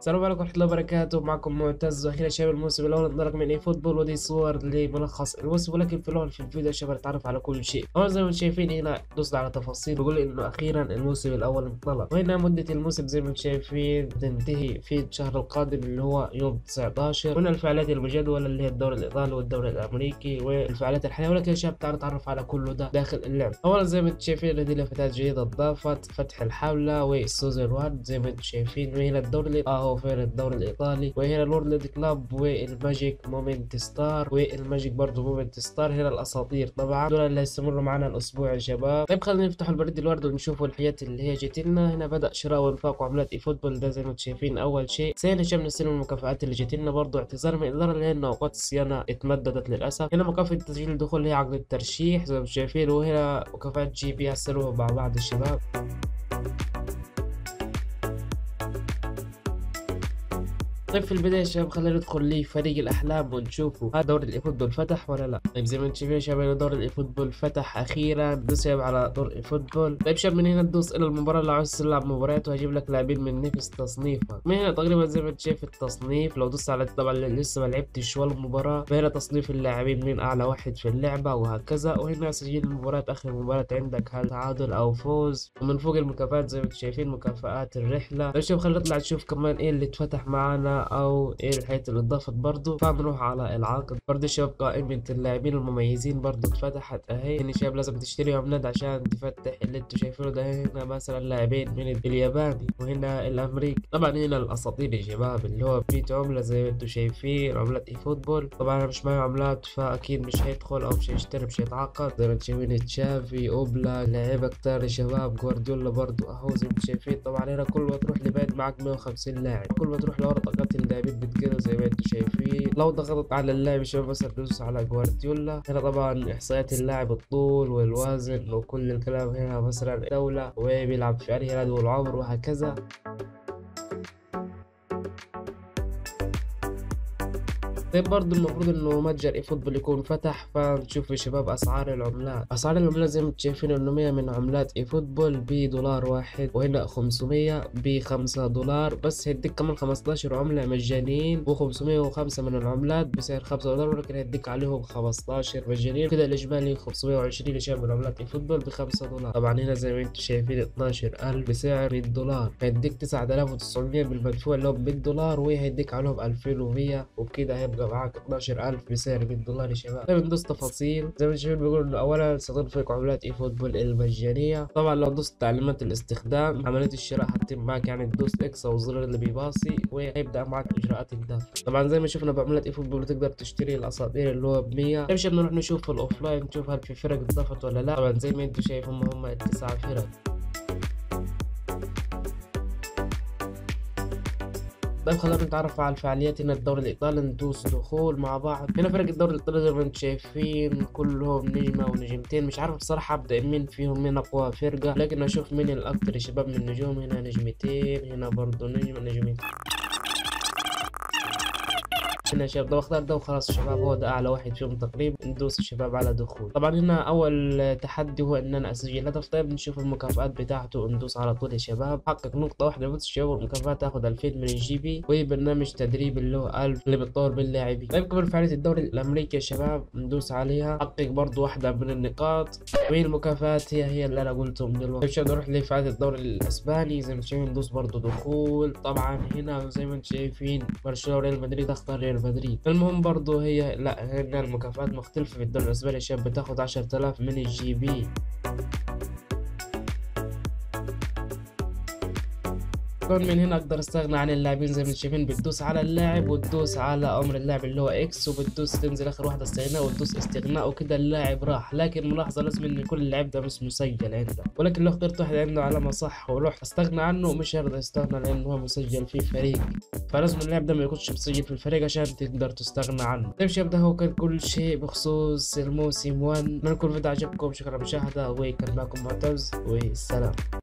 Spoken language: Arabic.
السلام عليكم ورحمة الله وبركاته. معكم معتز. واخيرا شباب الموسم الاول انطلق من اي فوتبول، ودي صور لملخص الموسم. ولكن في الاول في الفيديو يا شباب نتعرف على كل شيء. طبعا زي ما انتم شايفين هنا دوسنا على تفاصيل بيقول انه اخيرا الموسم الاول انطلق، وهنا مدة الموسم زي ما انتم شايفين تنتهي في الشهر القادم اللي هو يوم 19. هنا الفعاليات المجدولة اللي هي الدوري الايطالي والدوري الامريكي والفعاليات الحالية. ولكن يا شباب تعالوا نتعرف على كله ده داخل اللعبة. اولا زي ما انتم شايفين هذه لفتات جديدة اضافت فتح الحاولة والسوزر 1 زي ما انتم شايفين. وهنا الدوري هو فين الدوري الايطالي، وهنا الورلد كلاب والماجيك مومنت ستار والماجيك برضه مومنت ستار. هنا الاساطير طبعا دول اللي هيستمروا معنا الاسبوع يا شباب. طيب خلينا نفتح البريد الورد ونشوفوا الحياة اللي هي جت لنا. هنا بدا شراء وانفاق وعملات اي فوتبول ده زي ما انتم شايفين اول شيء. ثاني شيء بنستلم المكافآت اللي جت لنا برضه اعتذار من الاداره لان اوقات الصيانه اتمددت للاسف. هنا مكافاه تسجيل الدخول هي عقد الترشيح زي ما انتم شايفين، وهنا مكافاه جي بي هسلوها مع بعض الشباب. طيب في البداية يا شباب خلينا ندخل لفريق الأحلام ونشوفوا هذا دوري الإي فوتبول فتح ولا لا. طيب زي ما انتم شايفين يا شباب دوري الإي فوتبول فتح أخيرا. دوس يا شباب على دور الإي فوتبول. طيب شباب من هنا تدوس إلى المباراة لو عاوز تلعب مباريات، وهجيب لك لاعبين من نفس تصنيفك. من هنا تقريبا زي ما انت شايف التصنيف. لو دوست على طبعا لسه ما لعبتش ولا مباراة، فهنا تصنيف اللاعبين من أعلى واحد في اللعبة وهكذا. وهنا تسجيل المباريات آخر مباراة عندك هل تعادل أو فوز. ومن فوق المكافآت زي ما انتم شايفين مكافآت الرحلة. طيب شباب خلينا نطلع نشوف كمان إيه اللي اتفتح معانا أو إيه الحياة اللي اتضافت برضه. فبنروح على العقد برضه شباب. قائمة اللاعبين المميزين برضه اتفتحت اهي. هنا شباب لازم تشتري عملات عشان تفتح اللي انتوا شايفينه ده. هنا مثلا لاعبين من الياباني، وهنا الامريكي. طبعا هنا الاساطير يا شباب اللي هو 100 عملة زي ما انتوا شايفين عملات اي فوتبول. طبعا انا مش معي عملات فاكيد مش هيدخل او مش هيشتري مش هيتعاقد. زي ما انتوا شايفين تشافي اوبلا لعيبة كتار يا شباب. جوارديولا برضه اهو زي ما انتوا شايفين. طبعا هنا كل ما تروح لبعد معك 150 لاعب، كل ما تروح لورا طاقات اللاعبين بتقل زي ما انتم شايفين. لو ضغطت على اللاعب شباب مثلا دوس على جوارديولا. هنا طبعا احصائيات اللاعب الطول والوزن وكل الكلام. هنا مثلا دولة وبيلعب في انهي نادي والعمر وهكذا. طيب برضه المفروض انه متجر اي فوتبول يكون فتح. فنشوف يا شباب اسعار العملات. اسعار العملات زي ما انتم شايفين انه 100 من عملات اي فوتبول بدولار واحد، وهنا 500 ب5 دولار بس. هيديك كمان 15 عملة مجانيين، و505 من العملات بسعر 5 دولار ولكن هيديك عليهم 15 مجانيين. كده الاجمالي 520 يا شباب من عملات اي فوتبول ب5 دولار. طبعا هنا زي ما انتم شايفين 12000 بسعر 100 دولار. هيديك 9900 بالمدفوع اللي هو ب 100 دولار، وهيديك عليهم 2100 وبكده هيبقى معاك 12000 بسعر 100 دولار يا شباب. طيب ندوس تفاصيل. زي ما انتم شايفين بيقول انه اولا ستنفق عملات اي فوتبول المجانيه. طبعا لو دوست تعليمات الاستخدام عمليه الشراء هتتم معك، يعني تدوس اكس او الزر اللي بيباصي وهيبدا معك اجراءات الدفع. طبعا زي ما شفنا بعملات اي فوتبول تقدر تشتري الاساطير اللي هو ب 100. طيب شباب نروح نشوف الاوفلاين نشوف هل في فرق اضافت ولا لا. طبعا زي ما انتم شايف هم التسع فرق. طيب خلينا نتعرف على الفعاليات. هنا الدوري الايطالي ندوس دخول مع بعض. هنا فرق الدوري الايطالي زي ما انتم شايفين كلهم نجمه ونجمتين. مش عارف بصراحه ابدا مين فيهم مين اقوى فرقه، لكن اشوف مين الاكثر يا شباب من النجوم. هنا نجمتين، هنا برضه نجمتين. هنا يا شباب ده اختار ده وخلاص يا شباب هو ده اعلى واحد فيهم تقريبا. ندوس يا شباب على دخول. طبعا هنا اول تحدي هو ان انا اسجل هدف. طيب نشوف المكافآت بتاعته. ندوس على طول يا شباب. حقق نقطة واحدة بس شباب. المكافآت تاخد 2000 من الجي بي، وبرنامج تدريب اللي هو 1000 اللي بتطور باللاعبين. طيب كمان فعالية الدوري الامريكي يا شباب ندوس عليها. حقق برضه واحدة من النقاط. وهي المكافآت هي اللي انا قلتهم دلوقتي. طيب شباب نروح لفعالية الدوري الاسباني. زي ما انتم شايفين ندوس برضه دخول. طبعا هنا زي ما انتم شايفين برشلونة وريال مدريد اختار ريال مدريد. المهم برضه هي لا هنا المكافآت مختلفة. في الدوري الاسباني يا شباب بتاخد 10000 من الجي بي. كون من هنا اقدر استغنى عن اللاعبين. زي ما انتم شايفين بتدوس على اللاعب وتدوس على امر اللاعب اللي هو اكس، وبتدوس تنزل اخر واحده استغناء وتدوس استغناء وكده اللاعب راح. لكن ملاحظه لازم ان كل اللاعب ده مش مسجل عنده، ولكن لو اخترت واحد عنده علامه صح ورحت استغنى عنه مش هيرضى يستغنى لانه هو مسجل في فريق. فلازم اللاعب ده ما يكونش مسجل في الفريق عشان تقدر تستغنى عنه. طيب شباب ده هو كان كل شيء بخصوص الموسم 1. من كل فيديو عجبكم شكرا للمشاهده، وكان معكم معتز والسلام.